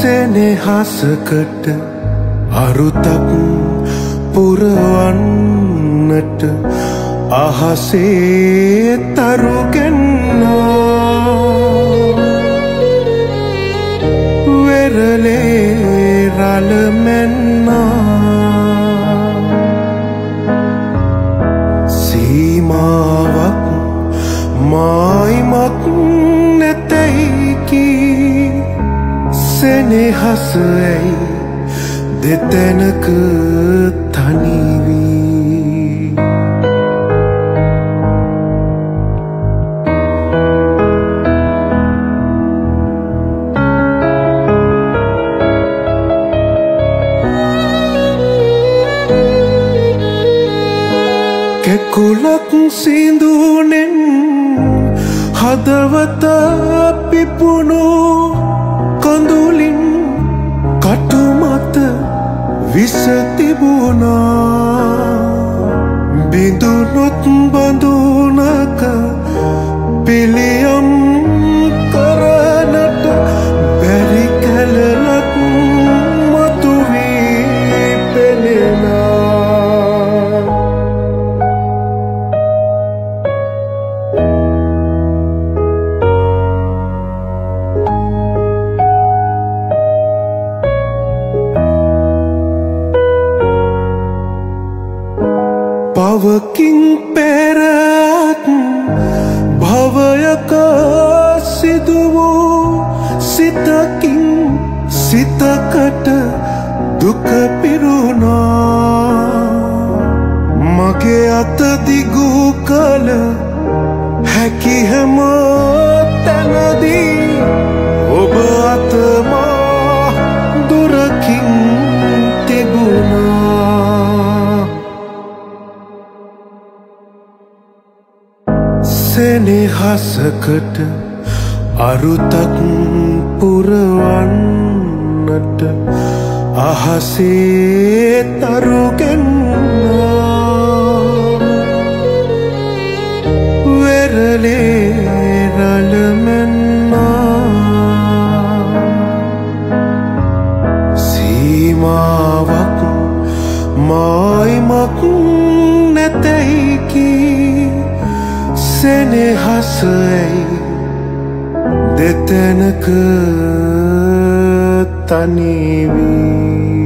සෙනෙහසකට අරුතක් පුරවන්නට අහසේ තරුගෙන්නා වෙරළේ රළමැන්නා සීමාවක් මායිමක් නැතැයි කී සෙනෙහස ඇයි දෙතැනක තනිවී කෙකුලක් සිඳුනෙන් හදවත පිපුණු කඳුලින් කටුමත විස තිබුණා බිඳුනොත් බඳුනක පිළියම් කරනට බැරි කැලලක් මතුවී පෙනෙනා පවකින් පෙරත් භවයක සිදු වූ සිතකින් සිතකට දුක පිරුණා මගේ අත දිගු කල හැකි හැම තැනදී ඔබ අතමා දුරකින් තිබුණා සෙනෙහසකට අරුතක් පුරවන්නට අහසේ තරුගෙන්නා වෙරළේ රළමැන්නා සීමාවක් මායිමක් නැතැයි කී සෙනෙහස ඇයි දෙතැනක තනිවී